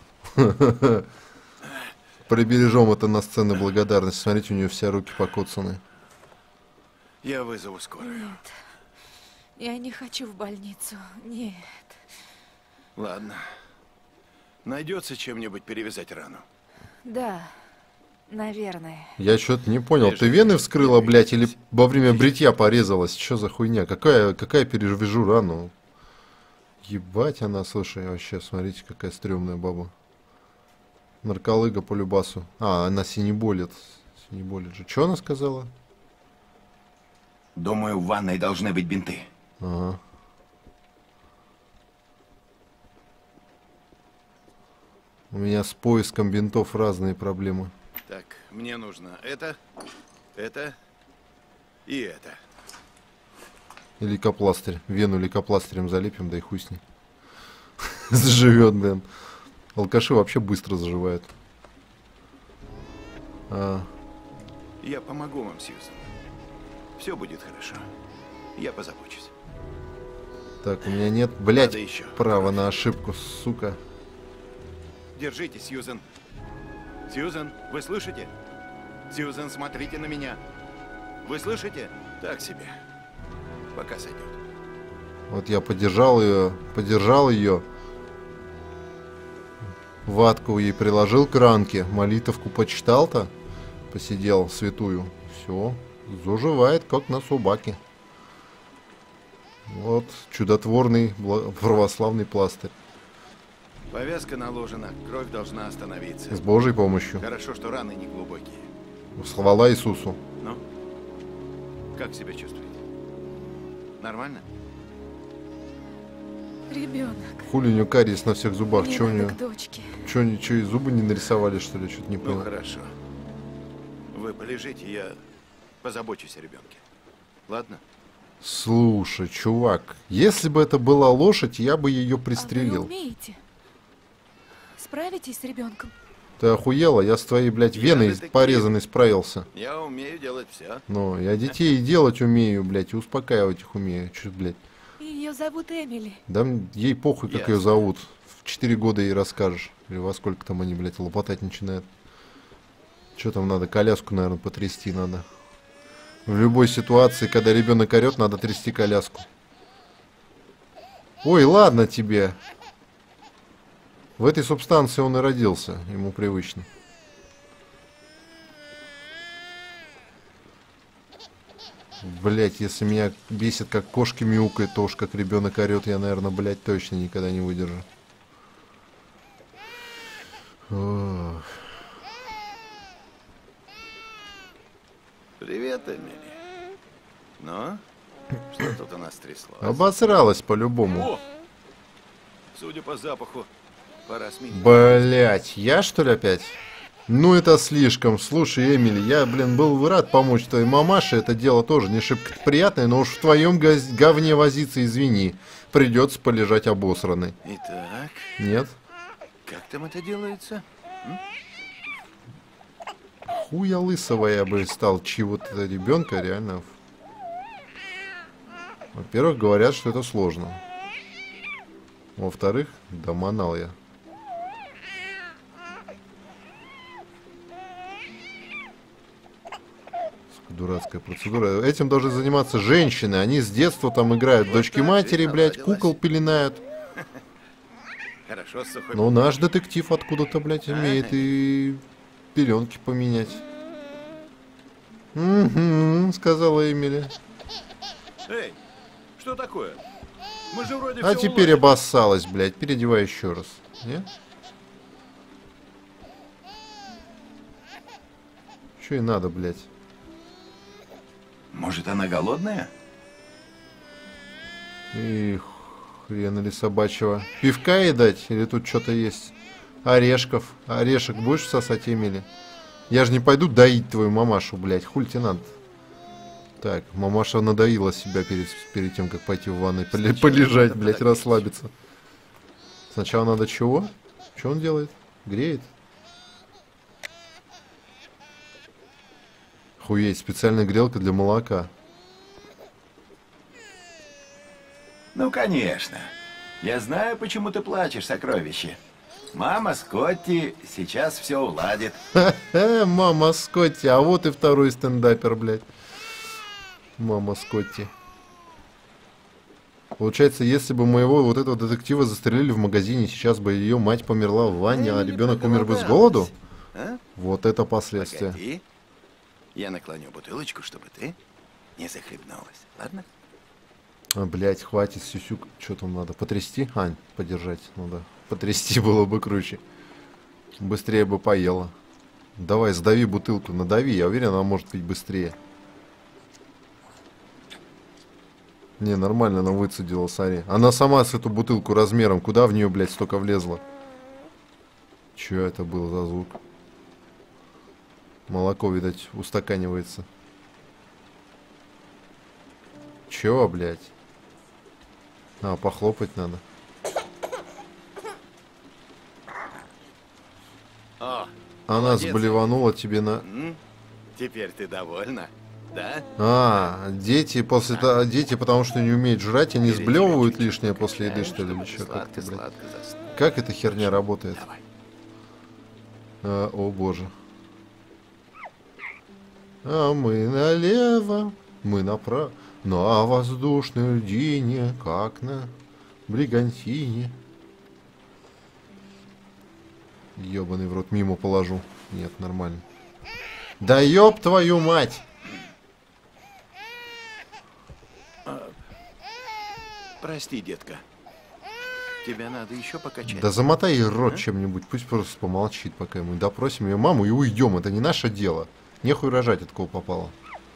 S2: Прибережем это на сцены благодарности. Смотрите, у нее все руки покоцаны.
S10: Я вызову скорую.
S11: Нет. Я не хочу в больницу. Нет.
S10: Ладно. Найдется чем-нибудь перевязать рану?
S11: Да. Наверное.
S2: Я что-то не понял. Ты вены вскрыла, блядь, или во время бритья порезалась? Что за хуйня? Какая, какая перевяжу рану? Ебать она, слушай, вообще, смотрите, какая стрёмная баба. Нарколыга по любасу. А, она синеболит. Синеболит же. Что она сказала?
S10: Думаю, в ванной должны быть бинты.
S2: Ага. У меня с поиском бинтов разные проблемы.
S10: Так, мне нужно это, это и это.
S2: И лейкопластырь. Вену лейкопластырем залепим, да и хуй с ней. Заживет, блин. Алкаши вообще быстро заживают. А.
S10: Я помогу вам, Сьюзен. Все будет хорошо. Я позабочусь.
S2: Так, у меня нет, блядь, права на ошибку, сука.
S10: Держите, Сьюзен. Сьюзен, вы слышите? Сьюзен, смотрите на меня. Вы слышите? Так себе. Пока сойдет.
S2: Вот я подержал ее, подержал ее. Ватку ей приложил к ранке, молитовку почитал-то, посидел святую. Все, заживает, как на собаке. Вот, чудотворный православный пластырь.
S10: Повязка наложена, кровь должна остановиться.
S2: С Божьей помощью.
S10: Хорошо, что раны не глубокие.
S2: Слава Иисусу.
S10: Ну, как себя чувствуете? Нормально?
S11: Ребенок.
S2: Хули у нее кариес на всех зубах.
S11: Мне
S2: Че у нее? Че, ничего, и зубы не нарисовали, что ли? Что-то не понял.
S10: Ну хорошо. Вы полежите, я позабочусь о ребенке. ладно?
S2: Слушай, чувак, если бы это была лошадь, я бы ее пристрелил.
S11: А вы умеете? Справитесь с ребенком?
S2: Ты охуела? Я с твоей, блядь, веной порезанной справился.
S10: Я умею делать все.
S2: Ну, я детей делать умею, блядь, и успокаивать их умею. Чё, блядь?
S11: Ее зовут Эмили.
S2: Да ей похуй, как
S10: Ясно.
S2: ее зовут. В четыре года ей расскажешь. Или во сколько там они, блядь, лопотать начинают. Что там надо? Коляску, наверное, потрясти надо. В любой ситуации, когда ребенок орет, надо трясти коляску. Ой, ладно тебе. В этой субстанции он и родился. Ему привычно. Блять, если меня бесит, как кошки мяукают, то уж как ребенок орет, я, наверное, блять, точно никогда не выдержу. Ох.
S10: Привет, Эмили. Ну, что тут у нас тряслось?
S2: Обосралась по-любому.
S10: О! Судя по запаху, пора сменить.
S2: Блять, я что ли опять? Ну это слишком. Слушай, Эмили, я, блин, был бы рад помочь твоей мамаше. Это дело тоже не шибко приятное, но уж в твоем газ- говне возиться, извини. Придется полежать обосранный.
S10: Итак,
S2: Нет?
S10: как там это делается? М?
S2: Хуя лысого я бы стал чего-то ребенка, реально. Во-первых, говорят, что это сложно. Во-вторых, да манал я. Дурацкая процедура. Этим должны заниматься женщины. Они с детства там играют. Дочки матери, блядь, кукол пеленают.
S10: Хорошо, сухой.
S2: Но наш детектив откуда-то, блядь, умеет и пеленки поменять. Угу, сказала Эмили.
S10: Эй, что такое? Мы же вроде
S2: А
S10: всё
S2: теперь
S10: уладили.
S2: обоссалась, блядь. Переодевай еще раз. Нет? Че и надо, блядь?
S10: Может, она голодная?
S2: Их, хрен или собачьего. Пивка ей дать? Или тут что-то есть? Орешков. Орешек будешь сосать, Эмили? Я же не пойду доить твою мамашу, блядь. Хуль тебе надо. Так, мамаша надоила себя перед, перед тем, как пойти в ванной. Поле- полежать, блядь, расслабиться. Сначала надо чего? Что он делает? Греет? Хуеть, специальная грелка для молока.
S10: Ну, конечно. Я знаю, почему ты плачешь, сокровище. Мама Скотти сейчас все уладит.
S2: Ха-ха, мама Скотти. А вот и второй стендапер, блядь. Мама Скотти. Получается, если бы моего вот этого детектива застрелили в магазине, сейчас бы ее мать померла в ванне, а ребенок умер бы с голоду?
S10: А?
S2: Вот это последствия.
S10: Погоди. Я наклоню бутылочку, чтобы ты не захлебнулась. Ладно?
S2: А, блядь, хватит сюсюк. Что там надо? Потрясти? Ань, подержать. Ну да. Потрясти было бы круче. Быстрее бы поела. Давай, сдави бутылку. Надави. Я уверен, она может пить быстрее. Не, нормально она выцедила, смотри. Она сама с эту бутылку размером. Куда в нее, блядь, столько влезла? Че это был за звук? Молоко, видать, устаканивается. Чё, блядь? А, похлопать надо.
S10: О,
S2: Она
S10: молодец.
S2: сблеванула тебе на...
S10: М? Теперь ты довольна, да?
S2: А, дети после того, дети, потому что не умеют жрать, они
S10: Бери
S2: сблевывают
S10: тебе
S2: лишнее после еды,
S10: чуть-чуть,
S2: что ли, или
S10: чтобы
S2: что? Как,
S10: сладко,
S2: это, блядь?
S10: сладко заснуть.
S2: Как эта херня работает?
S10: Давай.
S2: А, о боже. А мы налево, мы направо, на воздушной льдине, как на бригантине. Ёбаный в рот, мимо положу. Нет, нормально. Да ёб твою мать!
S10: Прости, детка. Тебя надо еще покачать.
S2: Да замотай ей рот чем-нибудь, пусть просто помолчит, пока мы допросим ее маму и уйдем. Это не наше дело. Нехуй рожать, от кого попало.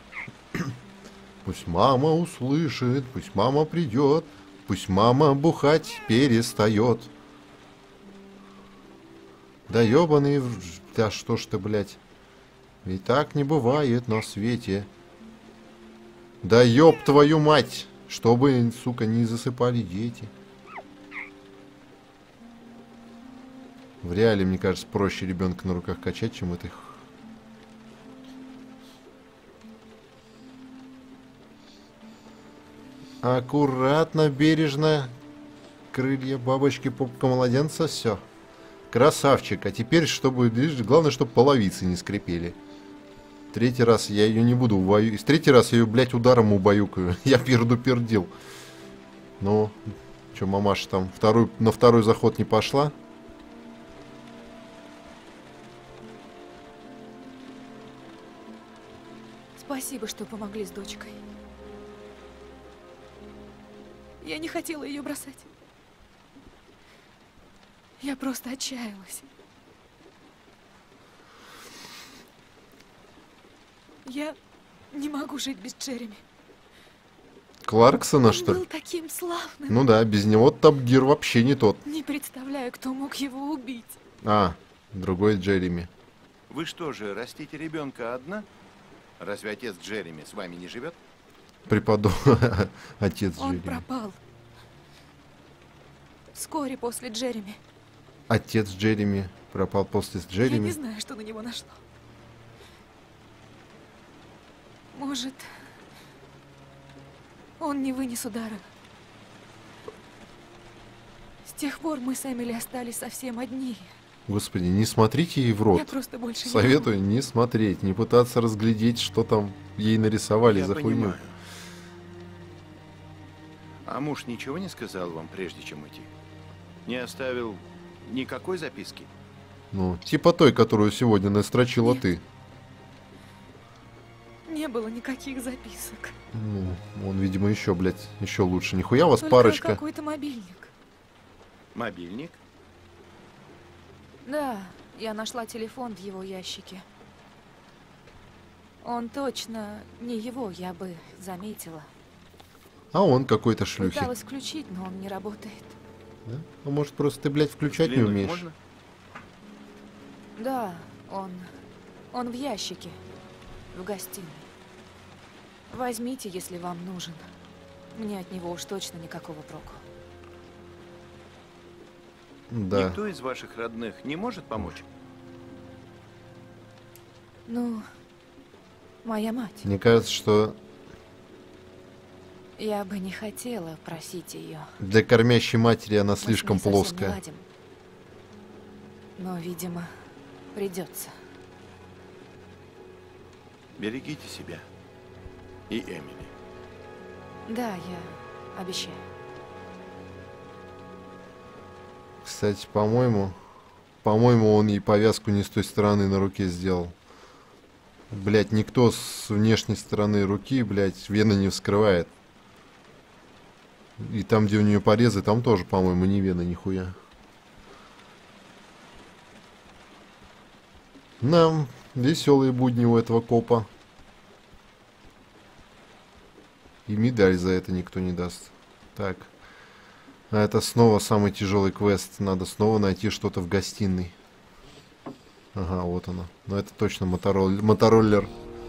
S2: Пусть мама услышит, пусть мама придет, пусть мама бухать перестает. Да ебаный, в- да что ж ты, блядь. Ведь так не бывает на свете. Да ёб твою мать! Чтобы, сука, не засыпали дети. В реале, мне кажется, проще ребенка на руках качать, чем это. Аккуратно, бережно. Крылья бабочки, попка младенца, все. Красавчик. А теперь, чтобы, главное, чтобы половицы не скрипели. Третий раз я ее не буду убаю... Третий раз я ее, блядь, ударом убаюкаю. Я пердупердил. Ну, что, мамаша там второй, на второй заход не пошла?
S11: Спасибо, что помогли с дочкой. Я не хотела ее бросать. Я просто отчаялась. Я не могу жить без Джереми.
S2: Кларксона,
S11: Он
S2: что ли?
S11: был таким славным.
S2: Ну да, без него Топ Гир вообще не тот.
S11: Не представляю, кто мог его убить.
S2: А, другой Джереми.
S12: Вы что же, растите ребенка одна? Разве отец Джереми с вами не живет?
S2: Преподоб... Отец
S11: Он
S2: Джереми.
S11: пропал. Вскоре после Джереми.
S2: Отец Джереми пропал после с
S11: Я
S2: Джереми.
S11: не знаю, что на него нашло. Может, он не вынес удара. С тех пор мы с Эмили остались совсем одни.
S2: Господи, не смотрите ей в рот.
S11: Я просто больше не
S2: Советую не смотреть, не пытаться разглядеть, что там ей нарисовали
S12: Я
S2: за хуйню.
S12: понимаю. А муж ничего не сказал вам, прежде чем уйти? Не оставил никакой записки?
S2: Ну, типа той, которую сегодня настрочила
S11: Нет.
S2: ты.
S11: Не было никаких записок.
S2: Ну, он, видимо, еще, блядь, еще лучше. Нихуя у вас
S11: Только
S2: парочка.
S11: какой-то мобильник.
S12: Мобильник?
S11: Да, я нашла телефон в его ящике. Он точно не его, я бы заметила.
S2: А он какой-то шлюхи.
S11: Пыталась включить, но он не работает.
S2: Да? А может, просто ты, блядь, включать не
S12: Взглянуть
S2: умеешь?
S12: можно?
S11: Да, он... он в ящике. В гостиной. Возьмите, если вам нужен. Мне от него уж точно никакого проку.
S2: Да.
S12: Никто из ваших родных не может помочь?
S11: Ну, моя мать.
S2: Мне кажется, что
S11: Я бы не хотела просить ее.
S2: для кормящей матери она
S11: Мы с ней
S2: слишком
S11: совсем не
S2: плоская.
S11: ладим. Но, видимо, придется.
S12: Берегите себя. И Эмили.
S11: Да, я обещаю.
S2: Кстати, по-моему, по-моему, он ей повязку не с той стороны на руке сделал. Блять, никто с внешней стороны руки, блять, вены не вскрывает. И там, где у нее порезы, там тоже, по-моему, не вена, нихуя. Нам веселые будни у этого копа. И медаль за это никто не даст. Так. А это снова самый тяжелый квест. Надо снова найти что-то в гостиной. Ага, вот оно. Но это точно моторол... мотороллер.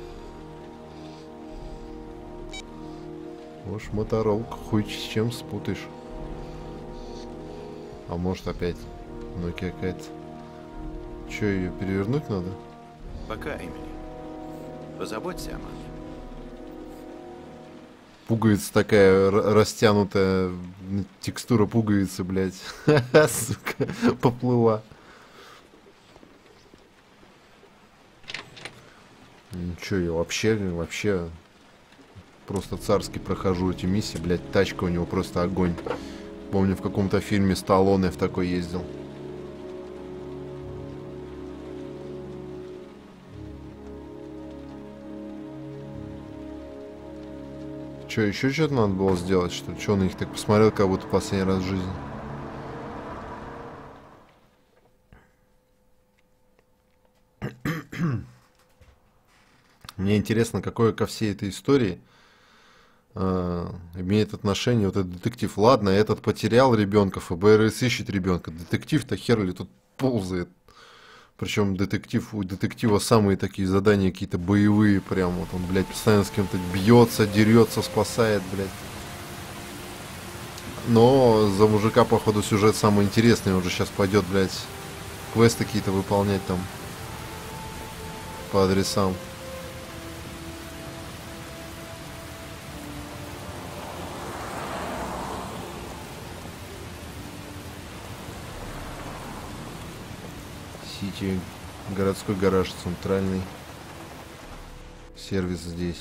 S2: Уж моторол, хуй с чем спутаешь. А может опять Nokia какая-то. Че, ее перевернуть надо?
S12: Пока, Эмили. Позаботься о маме.
S2: Пуговица такая растянутая. Текстура пуговицы, блядь. Сука, поплыла. Ничего, я вообще, вообще просто царски прохожу эти миссии, блядь, тачка у него просто огонь. Помню, в каком-то фильме Сталлоне в такой ездил. Че, еще что-то надо было сделать, что ли? Че, на них так посмотрел, как будто последний раз в жизни. Мне интересно, какое ко всей этой истории э, имеет отношение вот этот детектив. Ладно, этот потерял ребенка, ФБР ищет ребенка. Детектив-то хер ли тут ползает Причем детектив, у детектива самые такие задания какие-то боевые, прям вот он, блядь, постоянно с кем-то бьется, дерется, спасает, блядь. Но за мужика, походу, сюжет самый интересный. Он же сейчас пойдет, блядь, квесты какие-то выполнять там по адресам. Сити, городской гараж центральный. Сервис здесь.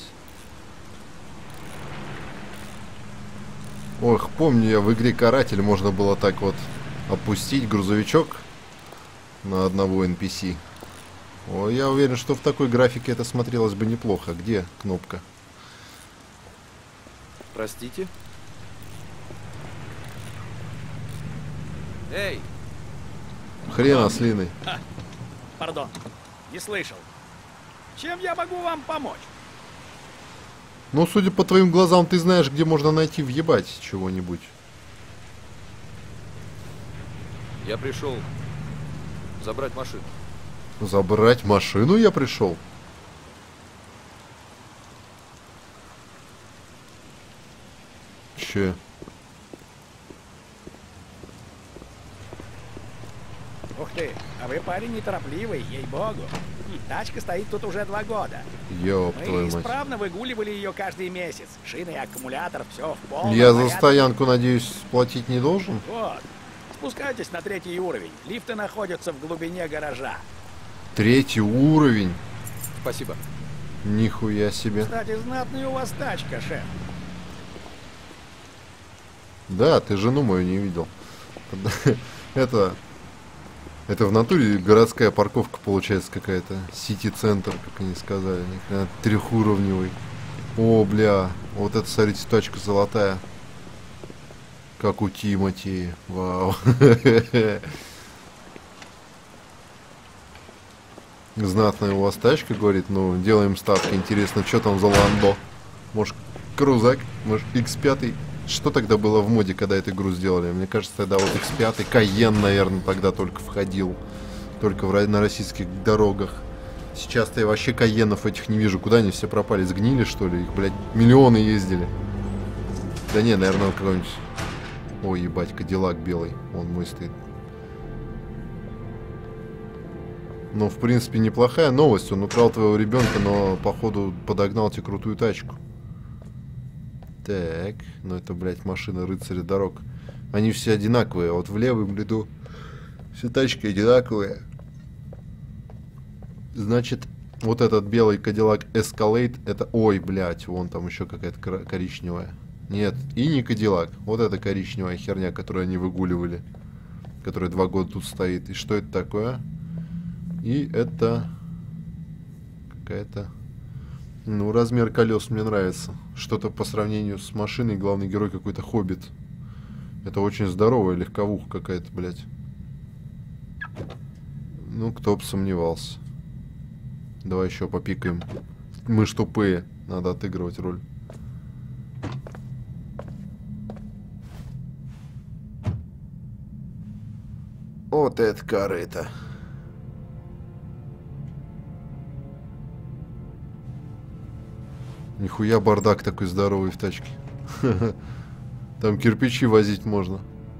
S2: Ох, помню я, в игре Каратель можно было так вот опустить грузовичок на одного эн пи си. О, я уверен, что в такой графике это смотрелось бы неплохо. Где кнопка?
S13: Простите?
S7: Эй!
S2: Хрена с Линой.
S14: А, пардон, не слышал. Чем я могу вам помочь?
S2: Ну, судя по твоим глазам, ты знаешь, где можно найти въебать чего-нибудь.
S13: Я пришел забрать машину.
S2: Забрать машину я пришел? Че?
S14: Ух ты, а вы парень неторопливый, ей-богу. Тачка стоит тут уже два года.
S2: Ёб
S14: Мы
S2: твою мать.
S14: исправно выгуливали ее каждый месяц. Шины и аккумулятор, все в полном
S2: Я за
S14: порядке.
S2: стоянку, надеюсь, платить не должен?
S14: Вот. Спускайтесь на третий уровень. Лифты находятся в глубине гаража.
S2: Третий уровень?
S13: Спасибо.
S2: Нихуя себе.
S14: Кстати, знатная у вас тачка, шеф.
S2: Да, ты жену мою не видел. Это... Это в натуре городская парковка получается какая-то. Сити-центр, как они сказали. Трехуровневый. О, бля. Вот это, смотрите, тачка золотая. Как у Тимати. Вау. Знатная у вас тачка, говорит. Ну, делаем ставки. Интересно, что там за Ландо? Может, крузак? Может, икс пять? Что тогда было в моде, когда эту игру сделали? Мне кажется, тогда вот икс пять, Кайен, наверное, тогда только входил. Только в, на российских дорогах. Сейчас-то я вообще Кайенов этих не вижу. Куда они все пропали? Сгнили, что ли? Их, блядь, миллионы ездили. Да не, наверное, какой-нибудь... Ой, ебать, Кадиллак белый. Он мой стоит. Ну, в принципе, неплохая новость. Он украл твоего ребенка, но, походу, подогнал тебе крутую тачку. Так, ну это, блядь, машина рыцаря дорог. Они все одинаковые, а вот в левом ряду все тачки одинаковые. Значит, вот этот белый Cadillac Escalade, это... Ой, блядь, вон там еще какая-то коричневая. Нет, и не Cadillac. Вот эта коричневая херня, которую они выгуливали. Которая два года тут стоит. И что это такое? И это... Какая-то... Ну, размер колес мне нравится. Что-то по сравнению с машиной, главный герой какой-то хоббит. Это очень здоровая легковуха какая-то, блядь. Ну, кто бы сомневался. Давай еще попикаем. Мы ж тупые. Надо отыгрывать роль. Вот это корыто. Нихуя бардак такой здоровый в тачке. Там кирпичи возить можно.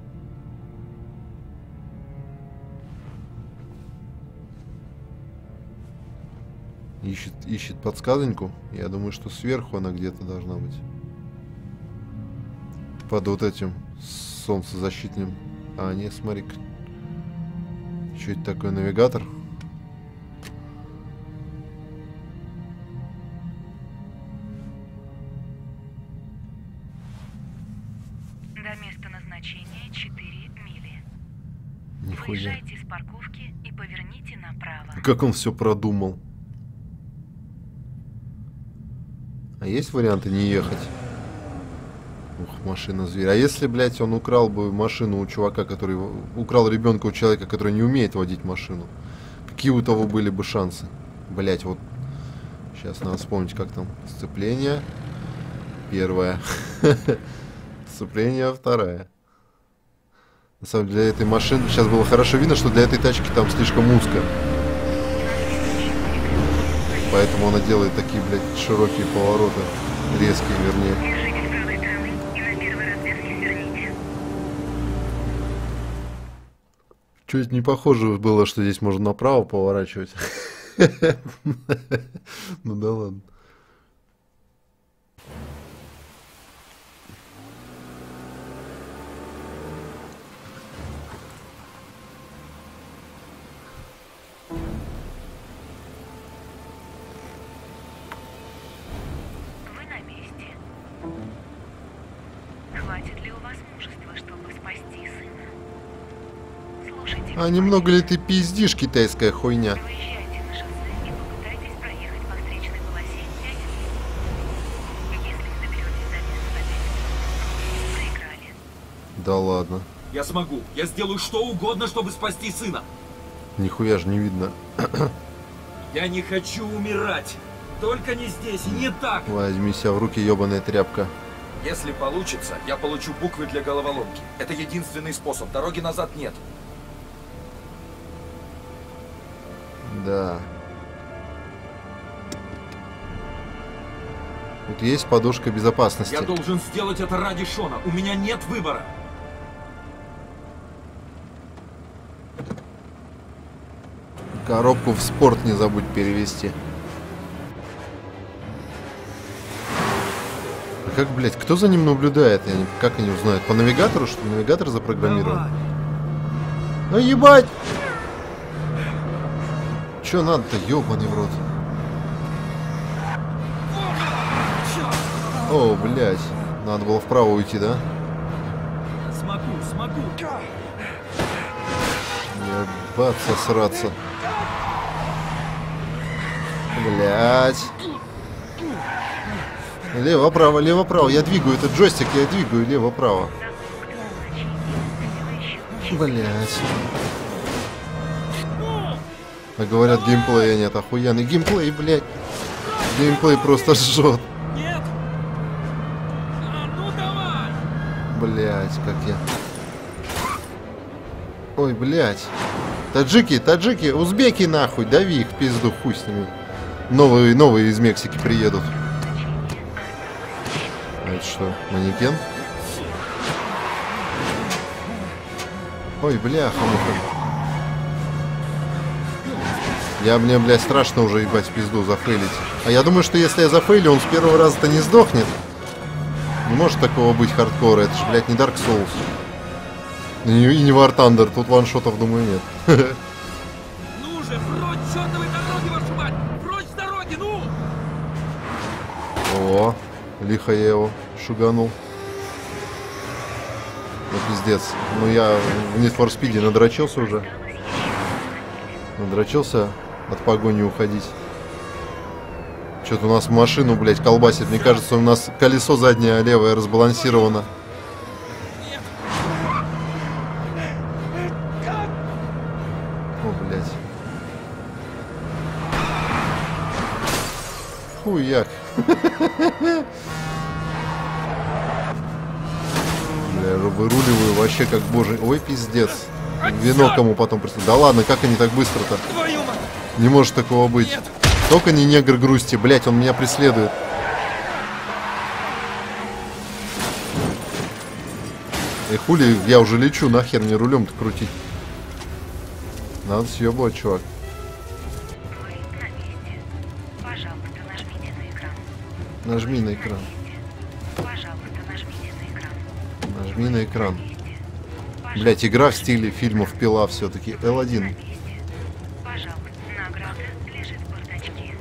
S2: Ищет, ищет подсказоньку. Я думаю, что сверху она где-то должна быть. Под вот этим солнцезащитным. А, не, смотри-ка. Что это такое, навигатор?
S15: До места назначения четыре мили.
S2: Нихуя.
S15: Выезжайте с парковки и поверните направо.
S2: Как он все продумал. А есть варианты не ехать? Ух, машина зверь. А если, блядь, он украл бы машину у чувака, который... Украл ребенка у человека, который не умеет водить машину? Какие у того были бы шансы? Блядь, вот... Сейчас надо вспомнить, как там. Сцепление. Первое. Сцепление второе. На самом деле, для этой машины... Сейчас было хорошо видно, что для этой тачки там слишком узко. Поэтому она делает такие, блядь, широкие повороты. Резкие, вернее.
S15: Держитесь правой стороны и на первой развязке сверните.
S2: Чуть не похоже было, что здесь можно направо поворачивать. Ну да ладно.
S15: Вы на месте. Хватит ли у вас мужества, чтобы спасти сына? Слушайте,
S2: А немного ли ты пиздишь, китайская хуйня?
S15: выезжайте на шоссе и попытайтесь проехать по встречной полосе пять минут. Если не доберетесь до места победы, проиграли.
S2: Да ладно.
S3: Я смогу. Я сделаю что угодно, чтобы спасти сына.
S2: Нихуя же не видно.
S3: Я не хочу умирать. Только не здесь и не так.
S2: Возьми себя в руки, ебаная тряпка.
S3: Если получится, я получу буквы для головоломки. Это единственный способ. Дороги назад нет.
S2: Да. Тут есть подушка безопасности.
S3: Я должен сделать это ради Шона. У меня нет выбора.
S2: Коробку в спорт не забудь перевести. А как, блядь, кто за ним наблюдает? Я не... Как они узнают? По навигатору, что ли? Навигатор запрограммирован? Ну ебать! Чё надо-то, ёбаный в рот? О, блядь. Надо было вправо уйти, да?
S3: Смогу, смогу.
S2: Ебаться, сраться. Блядь. Лево-право, лево-право. Я двигаю этот джойстик, я двигаю лево-право. Блядь. А говорят, геймплея нет. Охуенный геймплей, блядь. Геймплей просто жжет.
S5: Нет! А, ну давай!
S2: Блядь, как я. Ой, блядь. Таджики, таджики, узбеки нахуй. Дави их в пизду, хуй с ними. Новые, новые из Мексики приедут. А это что, манекен? Ой, бляха-муха. Я, мне, блядь, страшно уже, ебать, в пизду зафейлить. А я думаю, что если я зафейлю, он с первого раза-то не сдохнет. Не может такого быть хардкора. Это же, блядь, не Dark Souls. И не War Thunder. Тут ваншотов, думаю, нет.
S5: Ну же, прочь чертовой дороги, вашу мать! Прочь с дороги, ну!
S2: О, лихо я его шуганул. Ну, пиздец. Ну, я в Need for Speed надрочился уже. Надрочился от погони уходить. Что-то у нас машину, блядь, колбасит. Мне кажется, у нас колесо заднее левое разбалансировано. О, блядь. Хуяк. Бля, выруливаю вообще как божий. Ой, пиздец. Вино кому потом прислать. Да ладно, как они так быстро-то? Не может такого быть. Нет. Только не негр грусти. Блять, он меня преследует. И хули, я уже лечу, нахер мне рулем-то крутить. Надо съебывать, чувак.
S15: Пожалуйста, нажмите на экран.
S2: Нажми на экран.
S15: Пожалуйста, нажмите на экран.
S2: Нажми на экран. Блять, игра в стиле фильмов «Пила» все-таки. эл один.
S15: Пожалуйста, награда лежит в бардачке.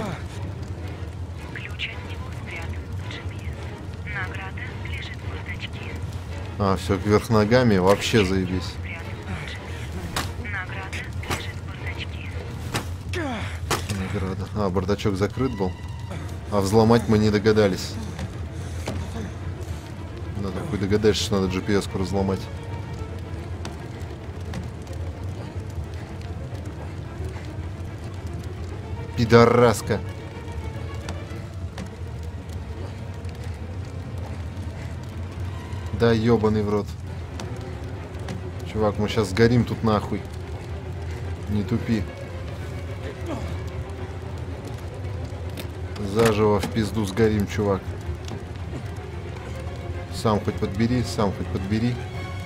S15: Ключ от него спрятан в джи пи эс. Награда лежит в бардачке.
S2: А, все, кверх ногами, вообще заебись.
S15: Награда лежит в бардачке.
S2: Награда. А, бардачок закрыт был. А взломать мы не догадались. Надо хуй догадаешься, что надо джи пи эс-ку разломать. Пидораска. Да ебаный в рот. Чувак, мы сейчас сгорим тут нахуй. Не тупи. Заживо в пизду сгорим, чувак. Сам хоть подбери, сам хоть подбери.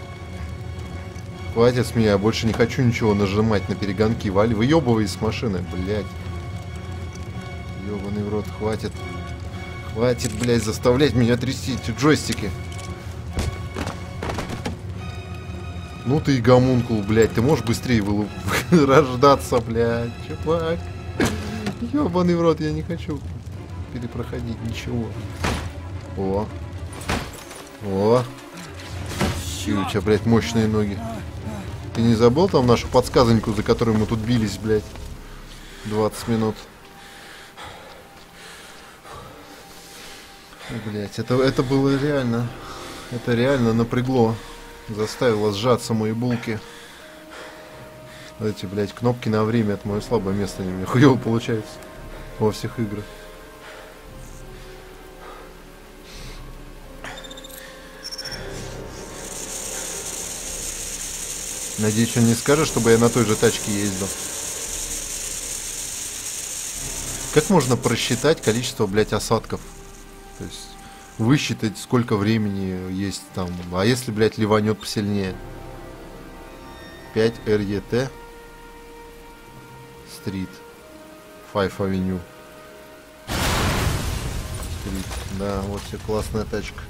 S2: Хватит с меня, я больше не хочу ничего нажимать на перегонки. Вали, выебывай с машины, блядь. Ёбаный в рот, хватит. Хватит, блядь, заставлять меня трясти эти джойстики. Ну ты и гомункул, блядь, ты можешь быстрее вылуп... рождаться, блядь, чувак. Ёбаный в рот, я не хочу перепроходить ничего. О. О. И у тебя, блядь, мощные ноги. Ты не забыл там нашу подсказоньку, за которую мы тут бились, блядь? двадцать минут. Блядь, это, это было реально. Это реально напрягло. Заставило сжаться мои булки. Эти, блядь, кнопки на время — это мое слабое место. Они у меня хуёво получается во всех играх. Надеюсь, он не скажет, чтобы я на той же тачке ездил. Как можно просчитать количество, блядь, осадков? То есть высчитать, сколько времени есть там. А если, блядь, ливанет посильнее? пять эр е тэ Стрит. Five Avenue. Стрит. Да, вот тебе классная тачка.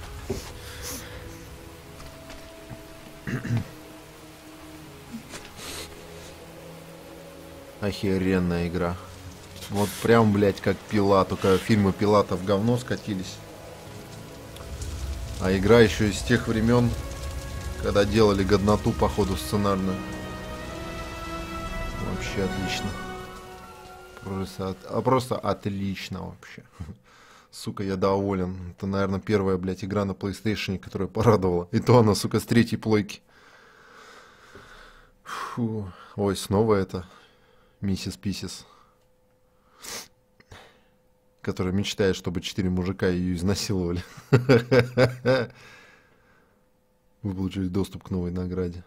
S2: Охеренная игра. Вот прям, блядь, как Пила. Только фильмы Пила-то в говно скатились. А игра еще из тех времен, когда делали годноту, походу, сценарную. Вообще отлично. Просто, от... а просто отлично вообще. Сука, я доволен. Это, наверное, первая, блядь, игра на PlayStation, которая порадовала. И то она, сука, с третьей плойки. Фу. Ой, снова это Миссис Писис, которая мечтает, чтобы четыре мужика ее изнасиловали. Вы получили доступ к новой награде.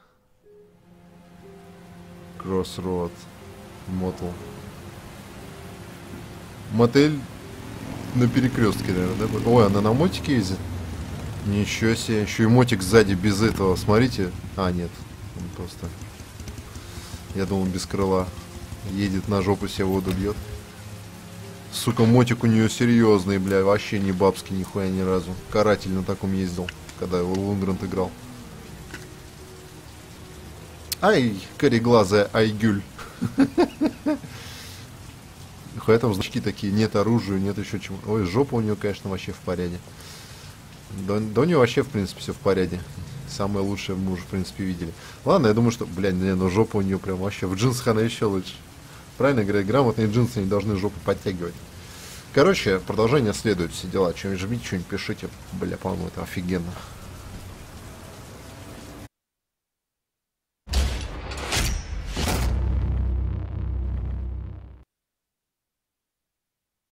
S2: Crossroad. Мотел. Мотель на перекрестке, наверное, да? Ой, она на мотике ездит? Ничего себе. Еще и мотик сзади без этого. Смотрите. А, нет. Он просто... Я думал, без крыла. Едет на жопу, себе воду бьет. Сука, мотик у нее серьезный, бля. Вообще не бабский нихуя ни разу. Каратель на таком ездил, когда его Лунгрант играл. Ай, кореглазая Айгюль. Нихуя там значки такие. Нет оружия, нет еще чего. Ой, жопа у нее, конечно, вообще в порядке. Да, да у нее вообще, в принципе, все в порядке. Самое лучшее мы уже, в принципе, видели. Ладно, я думаю, что, блядь, не, ну жопа у нее прям вообще. В джинсах она еще лучше. Правильно говорят, грамотные джинсы не должны жопу подтягивать. Короче, продолжение следует, все дела. Что-нибудь жмите, что-нибудь пишите. Бля, по-моему, это офигенно.